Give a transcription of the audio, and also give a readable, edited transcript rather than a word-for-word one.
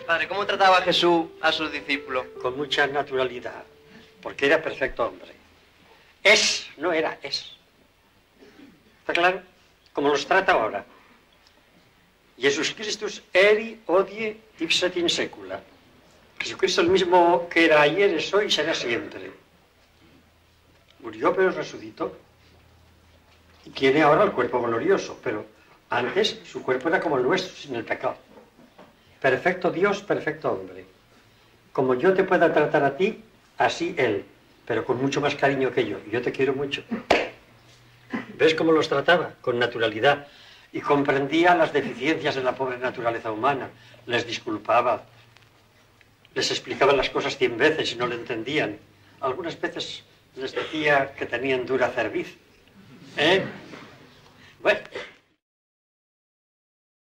Padre, ¿cómo trataba Jesús a sus discípulos? Con mucha naturalidad, porque era perfecto hombre. Es, no era, es. ¿Está claro? Como los trata ahora. Jesús Christus eri odie ipset in secula. Jesucristo el mismo que era ayer, es hoy y será siempre. Murió pero resucitó. Y tiene ahora el cuerpo glorioso, pero antes su cuerpo era como el nuestro, sin el pecado. Perfecto Dios, perfecto hombre. Como yo te pueda tratar a ti, así Él, pero con mucho más cariño que yo. Yo te quiero mucho. ¿Ves cómo los trataba? Con naturalidad. Y comprendía las deficiencias de la pobre naturaleza humana. Les disculpaba. Les explicaba las cosas 100 veces y no le entendían. Algunas veces les decía que tenían dura cerviz. Bueno.